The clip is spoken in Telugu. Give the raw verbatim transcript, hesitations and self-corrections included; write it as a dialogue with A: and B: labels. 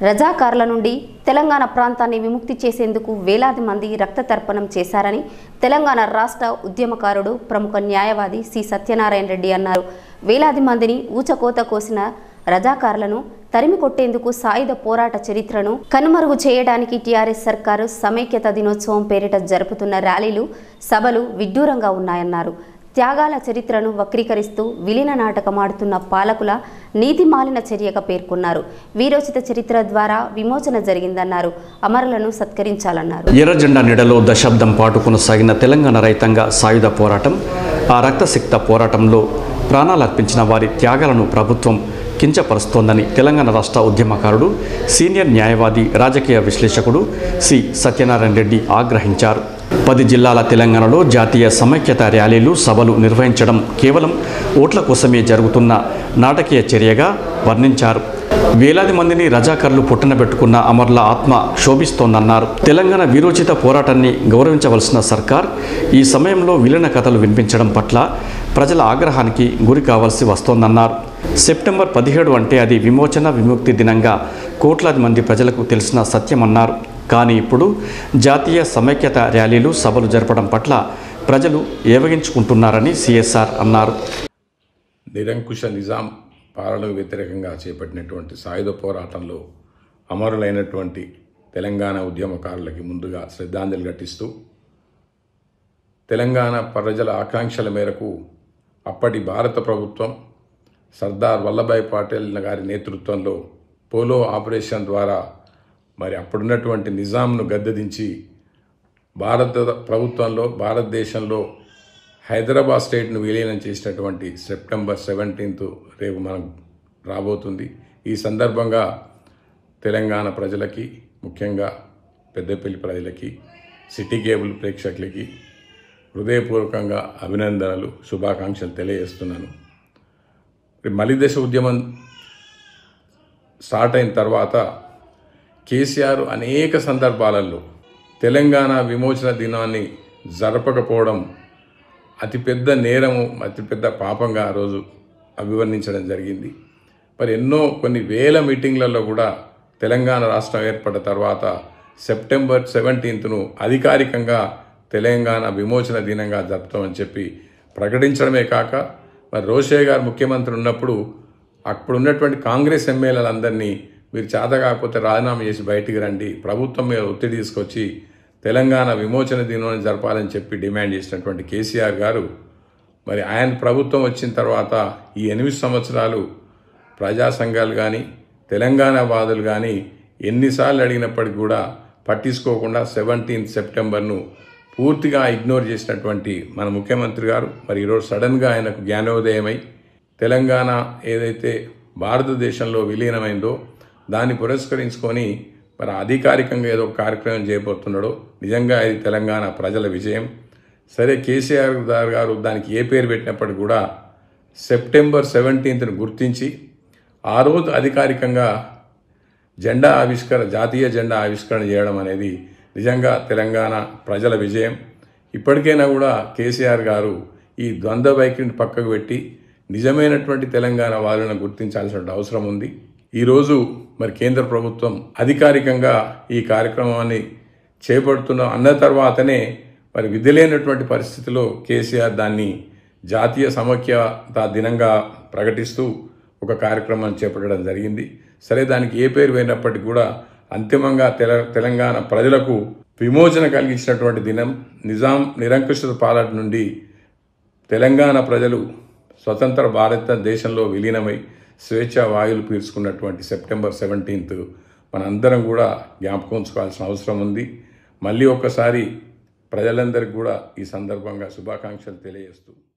A: రజాకార్ల నుండి తెలంగాణ ప్రాంతాన్ని విముక్తి చేసేందుకు వేలాది మంది రక్త తర్పణం చేశారని తెలంగాణ రాష్ట్ర ఉద్యమకారుడు ప్రముఖ న్యాయవాది సి సత్యనారాయణ రెడ్డి అన్నారు. వేలాది మందిని ఊచకోత కోసిన రజాకార్లను తరిమి కొట్టేందుకు సాయుధ పోరాట చరిత్రను కనుమరుగు చేయడానికి టీఆర్ఎస్ సర్కారు సమైక్యత దినోత్సవం పేరిట జరుపుతున్న ర్యాలీలు, సభలు విడ్డూరంగా ఉన్నాయన్నారు. త్యాగాల చరిత్రను వక్రీకరిస్తూ విలీన నాటకమాడుతున్న పాలకుల నీతిమాలిన చర్యగా పేర్కొన్నారు. వీరోచిత చరిత్ర ద్వారా విమోచన జరిగిందన్నారు. అమరులను సత్కరించాలన్నారు.
B: ఎర్ర జెండా నీడలో దశాబ్దం పాటు కొనసాగిన తెలంగాణ రైతాంగ సాయుధ పోరాటం, ఆ రక్తసిక్త పోరాటంలో ప్రాణాలర్పించిన వారి త్యాగాలను ప్రభుత్వం కించపరుస్తోందని తెలంగాణ రాష్ట్ర ఉద్యమకారుడు, సీనియర్ న్యాయవాది, రాజకీయ విశ్లేషకుడు సి సత్యనారాయణ రెడ్డి ఆగ్రహించారు. పది జిల్లాల తెలంగాణలో జాతీయ సమైక్యత ర్యాలీలు, సభలు నిర్వహించడం కేవలం ఓట్ల కోసమే జరుగుతున్న నాటకీయ చర్యగా వర్ణించారు. వేలాది మందిని రజాకర్లు పుట్టనబెట్టుకున్న అమరుల ఆత్మ శోభిస్తోందన్నారు. తెలంగాణ వీరోచిత పోరాటాన్ని గౌరవించవలసిన సర్కార్ ఈ సమయంలో విలీన కథలు వినిపించడం పట్ల ప్రజల ఆగ్రహానికి గురి కావాల్సి వస్తోందన్నారు. సెప్టెంబర్ పదిహేడు అంటే అది విమోచన విముక్తి దినంగా కోట్లాది మంది ప్రజలకు తెలిసిన సత్యమన్నారు. కానీ ఇప్పుడు జాతీయ సమైక్యత ర్యాలీలు, సభలు జరపడం పట్ల ప్రజలు ఏవగించుకుంటున్నారని సిఎస్ఆర్ అన్నారు.
C: నిరంకుశ నిజాం పాలనకు వ్యతిరేకంగా చేపట్టినటువంటి సాయుధ పోరాటంలో అమరులైనటువంటి తెలంగాణ ఉద్యమకారులకి ముందుగా శ్రద్ధాంజలి ఘటిస్తూ, తెలంగాణ ప్రజల ఆకాంక్షల మేరకు అప్పటి భారత ప్రభుత్వం సర్దార్ వల్లభాయ్ పటేల్ గారి నేతృత్వంలో పోలో ఆపరేషన్ ద్వారా మరి అప్పుడున్నటువంటి నిజాంను గద్దెదించి భారత ప్రభుత్వంలో భారతదేశంలో హైదరాబాద్ స్టేట్ను విలీనం చేసినటువంటి సెప్టెంబర్ సెవెంటీన్త్ రేపు మనం రాబోతుంది. ఈ సందర్భంగా తెలంగాణ ప్రజలకి, ముఖ్యంగా పెద్దపల్లి ప్రజలకి, సిటీ కేబుల్ ప్రేక్షకులకి హృదయపూర్వకంగా అభినందనలు, శుభాకాంక్షలు తెలియజేస్తున్నాను. మలిదశ ఉద్యమం స్టార్ట్ అయిన తర్వాత కేసీఆర్ అనేక సందర్భాలలో తెలంగాణ విమోచన దినాన్ని జరపకపోవడం అతిపెద్ద నేరము, అతిపెద్ద పాపంగా ఆ రోజు అభివర్ణించడం జరిగింది. మరి ఎన్నో కొన్ని వేల మీటింగ్లలో కూడా తెలంగాణ రాష్ట్రం ఏర్పడ్డ తర్వాత సెప్టెంబర్ సెవెంటీన్త్ను అధికారికంగా తెలంగాణ విమోచన దినంగా జరుపుతామని చెప్పి ప్రకటించడమే కాక, మరి రోషయ్య గారు ముఖ్యమంత్రి ఉన్నప్పుడు అప్పుడు ఉన్నటువంటి కాంగ్రెస్ ఎమ్మెల్యేలందరినీ మీరు చేత కాకపోతే రాజీనామా చేసి బయటికి రండి, ప్రభుత్వం మీద ఒత్తిడి తీసుకొచ్చి తెలంగాణ విమోచన దినాన్ని జరపాలని చెప్పి డిమాండ్ చేసినటువంటి కేసీఆర్ గారు, మరి ఆయన ప్రభుత్వం వచ్చిన తర్వాత ఈ ఎనిమిది సంవత్సరాలు ప్రజా సంఘాలు కానీ తెలంగాణ వాదులు కానీ ఎన్నిసార్లు అడిగినప్పటికీ కూడా పట్టించుకోకుండా సెవెంటీన్త్ సెప్టెంబర్ను పూర్తిగా ఇగ్నోర్ చేసినటువంటి మన ముఖ్యమంత్రి గారు మరి ఈరోజు సడన్గా ఆయనకు జ్ఞానోదయమై తెలంగాణ ఏదైతే భారతదేశంలో విలీనమైందో దాన్ని పురస్కరించుకొని మరి అధికారికంగా ఏదో కార్యక్రమం చేయబోతున్నాడో నిజంగా ఇది తెలంగాణ ప్రజల విజయం. సరే, కేసీఆర్ గారు దానికి ఏ పేరు పెట్టినప్పటికీ కూడా సెప్టెంబర్ సెవెంటీన్త్ను గుర్తించి ఆ రోజు అధికారికంగా జెండా ఆవిష్కరణ, జాతీయ జెండా ఆవిష్కరణ చేయడం అనేది నిజంగా తెలంగాణ ప్రజల విజయం. ఇప్పటికైనా కూడా కేసీఆర్ గారు ఈ ద్వంద్వ వైఖరిని పక్కకు పెట్టి నిజమైనటువంటి తెలంగాణ వాళ్ళను గుర్తించాల్సిన అవసరం ఉంది. ఈరోజు మరి కేంద్ర ప్రభుత్వం అధికారికంగా ఈ కార్యక్రమాన్ని చేపడుతున్న అన్న తర్వాతనే మరి విధి లేనటువంటి పరిస్థితిలో కేసీఆర్ దాన్ని జాతీయ సమైక్యత దినంగా ప్రకటిస్తూ ఒక కార్యక్రమాన్ని చేపట్టడం జరిగింది. సరే, దానికి ఏ పేరు పోయినప్పటికీ కూడా అంతిమంగా తెల తెలంగాణ ప్రజలకు విమోచన కలిగించినటువంటి దినం, నిజాం నిరంకుశ పాలన నుండి తెలంగాణ ప్రజలు స్వతంత్ర భారతదేశంలో విలీనమై స్వేచ్ఛ వాయువులు పీల్చుకున్నటువంటి సెప్టెంబర్ సెవెంటీన్త్ మనందరం కూడా జ్ఞాపకం ఉంచుకోవాల్సిన అవసరం ఉంది. మళ్ళీ ఒక్కసారి ప్రజలందరికీ కూడా ఈ సందర్భంగా శుభాకాంక్షలు తెలియజేస్తూ